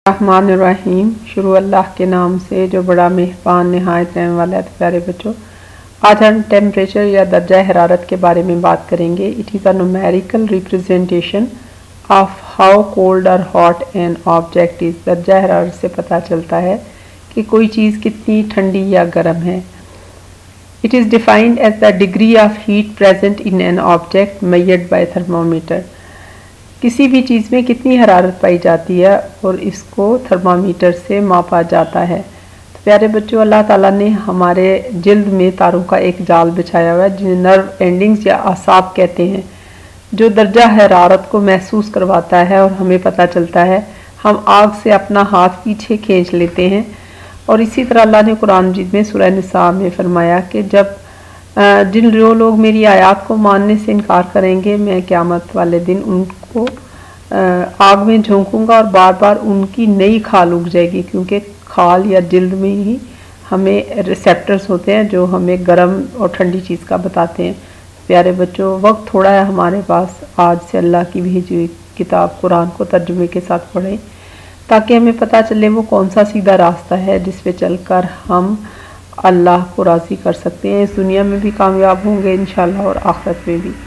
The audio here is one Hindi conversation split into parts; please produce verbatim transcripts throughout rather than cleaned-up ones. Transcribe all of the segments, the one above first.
रहमानिर्रहीम। शुरू अल्लाह के नाम से जो बड़ा मेहरबान नहायत रहने वाला है। तो प्यारे बच्चों, आज हम टेम्परेचर या दर्जा हरारत के बारे में बात करेंगे। It is a numerical representation of how cold और हॉट एन ऑब्जेक्ट इज़। दर्जा हरारत से पता चलता है कि कोई चीज़ कितनी ठंडी या गर्म है। It is defined as the degree of heat present in an object measured by thermometer. किसी भी चीज़ में कितनी हरारत पाई जाती है और इसको थर्मामीटर से मापा जाता है। तो प्यारे बच्चों, अल्लाह ताला ने हमारे जिल्द में तारों का एक जाल बिछाया हुआ है जिन्हें नर्व एंडिंग्स या आसाब कहते हैं, जो दर्जा हरारत को महसूस करवाता है और हमें पता चलता है। हम आग से अपना हाथ पीछे खींच लेते हैं। और इसी तरह अल्लाह ने कुरान मजीद में सूरह निसा में फरमाया कि जब जिन जो लोग मेरी आयत को मानने से इनकार करेंगे, मैं क़यामत वाले दिन उनको आग में झोंकूंगा और बार बार उनकी नई खाल उग जाएगी, क्योंकि खाल या जिल्द में ही हमें रिसेप्टर्स होते हैं जो हमें गर्म और ठंडी चीज़ का बताते हैं। प्यारे बच्चों, वक्त थोड़ा है हमारे पास, आज से अल्लाह की भेजी हुई किताब कुरान को तर्जुमे के साथ पढ़ें ताकि हमें पता चले वो कौन सा सीधा रास्ता है जिस पे चलकर हम अल्लाह को राज़ी कर सकते हैं। इस दुनिया में भी कामयाब होंगे इंशाल्लाह और आखिरत में भी।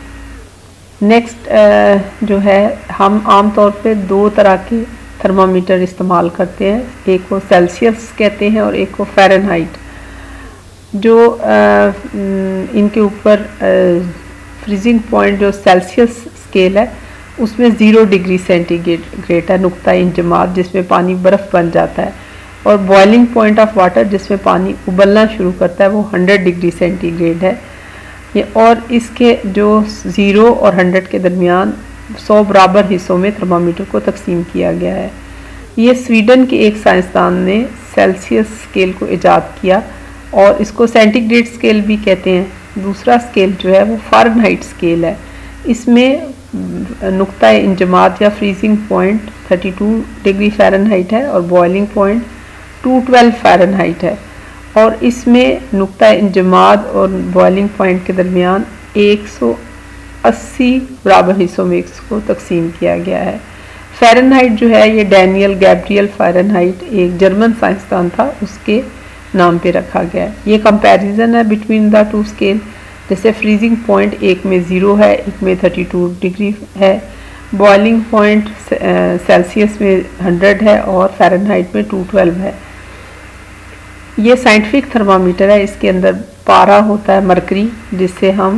नेक्स्ट जो है, हम आम तौर पे दो तरह के थर्मामीटर इस्तेमाल करते हैं। एक को सेल्सियस कहते हैं और एक को फ़ारेनहाइट। जो आ, इनके ऊपर फ्रीजिंग पॉइंट जो सेल्सियस स्केल है उसमें ज़ीरो डिग्री सेंटीग्रेड है, नुक्ता इंजमात जिसमें पानी बर्फ़ बन जाता है। और बॉइलिंग पॉइंट ऑफ वाटर जिसमें पानी उबलना शुरू करता है वो हंड्रेड डिग्री सेंटीग्रेड है। ये और इसके जो ज़ीरो और हंड्रेड के दरमियान सौ बराबर हिस्सों में थर्मामीटर को तकसीम किया गया है। ये स्वीडन के एक साइंसदान ने सेल्सियस स्केल को ईजाद किया और इसको सेंटीग्रेड स्केल भी कहते हैं। दूसरा स्केल जो है वो फ़ारेनहाइट स्केल है। इसमें नुक्ता इंजमात या freezing point thirty two degree Fahrenheit है और boiling point two twelve Fahrenheit है। और इसमें नुक्ता इंजमात और बॉइलिंग पॉइंट के दरमियान एक सौ अस्सी बराबर हिस्सों में इसको तकसीम किया गया है। फ़ारेनहाइट जो है ये डैनियल गैब्रियल फ़ारेनहाइट एक जर्मन साइंसदान था, उसके नाम पे रखा गया है। ये कंपैरिजन है बिटवीन द टू स्केल। जैसे फ्रीजिंग पॉइंट एक में ज़ीरो है, एक में थर्टी टू डिग्री है, बॉइलिंग पॉइंट सेल्सियस में हंड्रेड है और फ़ारेनहाइट में टू ट्वेल्व है। ये साइंटिफिक थर्मामीटर है। इसके अंदर पारा होता है मरकरी, जिससे हम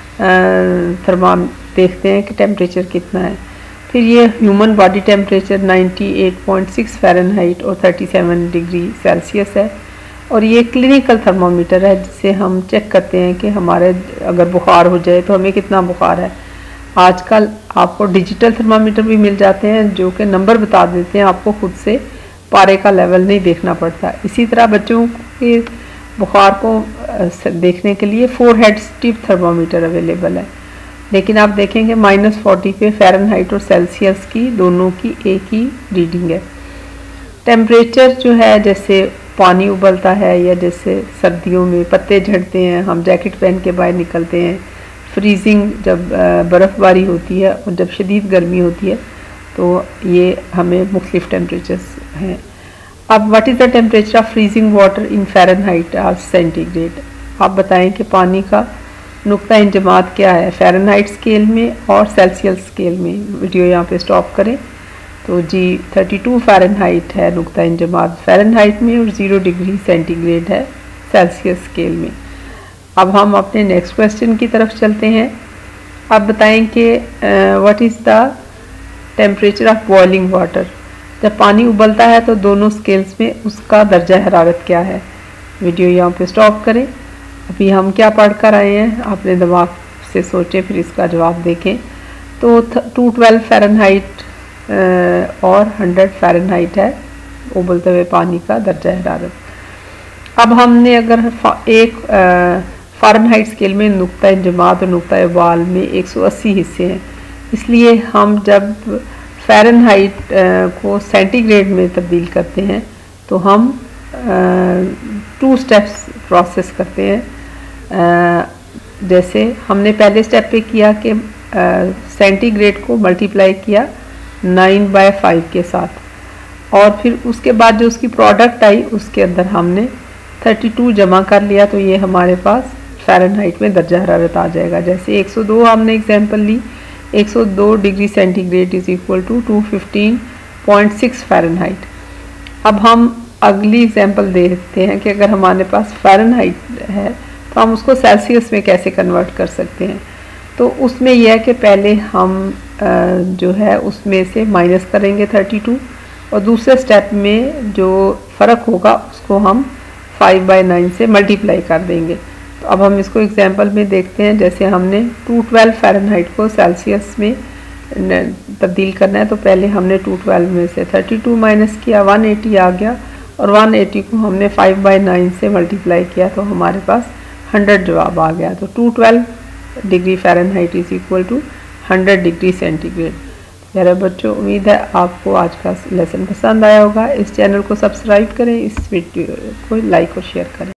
थर्मा देखते हैं कि टेम्परेचर कितना है। फिर ये ह्यूमन बॉडी टेम्परेचर अट्ठानवे पॉइंट सिक्स फ़ारेनहाइट और सैंतीस डिग्री सेल्सियस है। और ये क्लिनिकल थर्मामीटर है जिससे हम चेक करते हैं कि हमारे अगर बुखार हो जाए तो हमें कितना बुखार है। आजकल आपको डिजिटल थर्मामीटर भी मिल जाते हैं जो कि नंबर बता देते हैं, आपको खुद से पारे का लेवल नहीं देखना पड़ता। इसी तरह बच्चों के बुखार को देखने के लिए forehead strip thermometer available है, लेकिन आप देखेंगे माइनस फोर्टी पे फ़ारेनहाइट और सेल्सियस की दोनों की एक ही रीडिंग है। टेम्परेचर जो है, जैसे पानी उबलता है या जैसे सर्दियों में पत्ते झड़ते हैं, हम जैकेट पहन के बाहर निकलते हैं, फ्रीजिंग जब बर्फ़बारी होती है और जब शदीद गर्मी होती है, तो ये हमें मुख्तलिफ टेम्परेचर्स हैं। अब what is the temperature of freezing water in Fahrenheit और सेंटीग्रेड। आप बताएं कि पानी का नुक्ता इंजमात क्या है फ़ारेनहाइट स्केल में और सेल्सियस स्केल में। वीडियो यहाँ पे स्टॉप करें तो जी थर्टी टू फ़ारेनहाइट है नुक्ता इंजमात फ़ारेनहाइट में और ज़ीरो डिग्री सेंटीग्रेड है सेल्सियस स्केल में। अब हम अपने नेक्स्ट क्वेश्चन की तरफ चलते हैं। आप बताएं कि what is the temperature of boiling water. जब पानी उबलता है तो दोनों स्केल्स में उसका दर्जा हरारत क्या है। वीडियो यहाँ पे स्टॉप करें। अभी हम क्या पढ़ कर आए हैं, अपने दिमाग से सोचें फिर इसका जवाब देखें। तो टू ट्वेल्व फ़ारेनहाइट और हंड्रेड फ़ारेनहाइट है उबलते हुए पानी का दर्जा हरारत। अब हमने अगर एक फ़ारेनहाइट स्केल में नुक्ता इंजमात और नुक्ता उबाल में एक सौ अस्सी हिस्से हैं, इसलिए हम जब फ़ारेनहाइट को सेंटीग्रेड में तब्दील करते हैं तो हम टू स्टेप्स प्रोसेस करते हैं। आ, जैसे हमने पहले स्टेप पे किया कि सेंटीग्रेड को मल्टीप्लाई किया नाइन बाय फाइव के साथ और फिर उसके बाद जो उसकी प्रोडक्ट आई उसके अंदर हमने बत्तीस जमा कर लिया, तो ये हमारे पास फ़ारेनहाइट में दर्जा हरारत आ जाएगा। जैसे एक सौ दो हमने एग्जांपल ली, एक सौ दो degree centigrade is equal to दो सौ पंद्रह पॉइंट सिक्स फ़ारेनहाइट। अब हम अगली एग्जांपल देखते हैं कि अगर हमारे पास फ़ारेनहाइट है तो हम उसको सेल्सियस में कैसे कन्वर्ट कर सकते हैं। तो उसमें यह है कि पहले हम जो है उसमें से माइनस करेंगे बत्तीस और दूसरे स्टेप में जो फ़र्क होगा उसको हम फाइव बाई नाइन से मल्टीप्लाई कर देंगे। तो अब हम इसको एग्जांपल में देखते हैं। जैसे हमने दो सौ बारह फ़ारेनहाइट को सेल्सियस में तब्दील करना है, तो पहले हमने दो सौ बारह में से बत्तीस माइनस किया, एक सौ अस्सी आ गया और एक सौ अस्सी को हमने फाइव बाई नाइन से मल्टीप्लाई किया तो हमारे पास हंड्रेड जवाब आ गया। तो दो सौ बारह degree Fahrenheit is equal to hundred degree centigrade. प्यारे बच्चों, उम्मीद है आपको आज का लेसन पसंद आया होगा। इस चैनल को सब्सक्राइब करें, इस वीडियो को लाइक और शेयर करें।